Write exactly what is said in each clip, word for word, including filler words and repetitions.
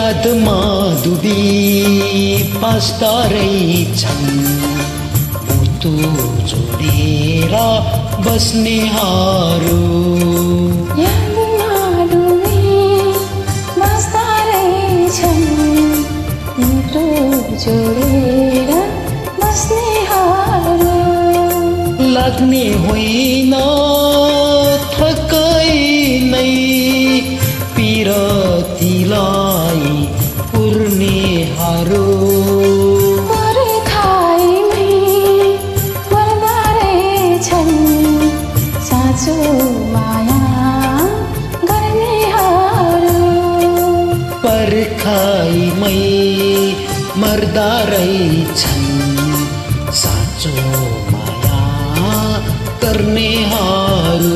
यादमा दुबी बस्दा रहेछन् मुटु जोडेर बस्नेहरू। यादमा दुबी बस्दा रहेछन् मुटु जोडेर बस्नेहरू। लाग्ने होइन थकाइ नै पिरतीलाई पुर्नेहरू। पर्खाइमै मर्दा रहेछन् साँचो माया गर्नेहरू। पर्खाइमै मर्दा रहेछन् साँचो माया गर्नेहरू।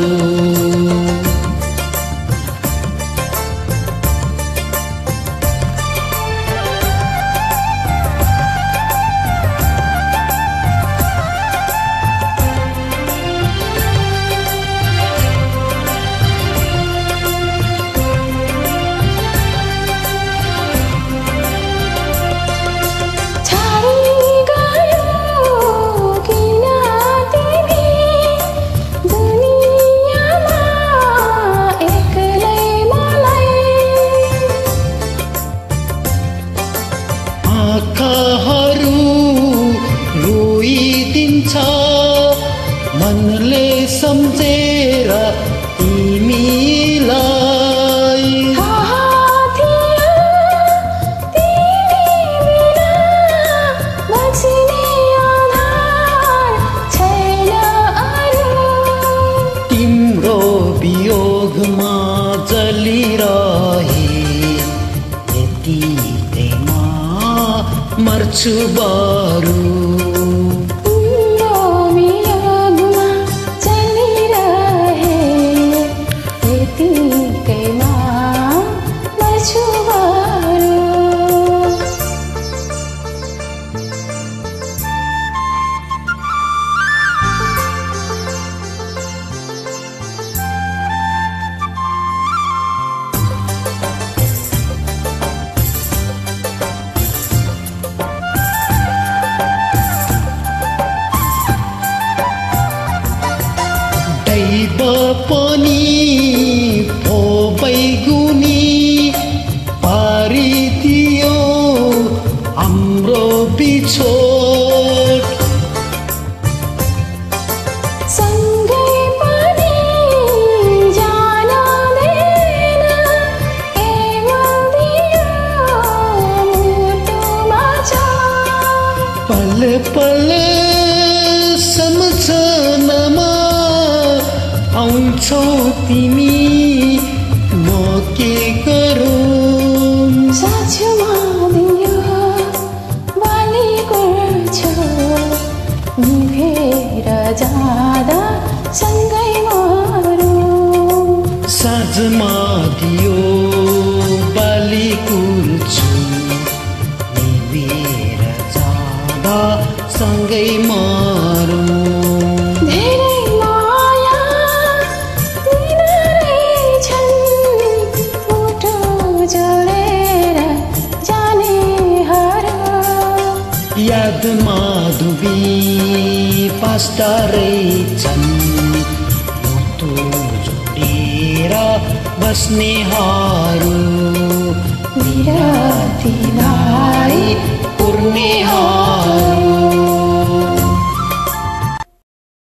आँखाहरू रोइदिन्छ मनले सम्झेर तिमीलाई। तिम्रो वियोगमा जलिरहे यतिकैमा मर्छु बरु। तिम्रो वियोगमा जलिरहे यतिकैमा मर्छु बरु। दैव पनि भो बैगुनी पारिदियो हाम्रो बिछोड। सँगै पनि जान दिएन केवल दियो मुटुमा छाप। पल पल सम्झनामा आउँछौ तिमी म के गरौँ। साँझमा दियो बालीको छेउ निभेर जाँदा सँगै मरौँ। साँझमा दियो बालीको छेउ निभेर जाँदा सँगै मरौँ। धेरै माया दिँदा रहेछन् मुटु जोडेर जानेहरू। यादमा डुबी बस्दा रहेछन् मुटु जोडेर बस्नेहरू। विरतीलाई पुर्नेहरू।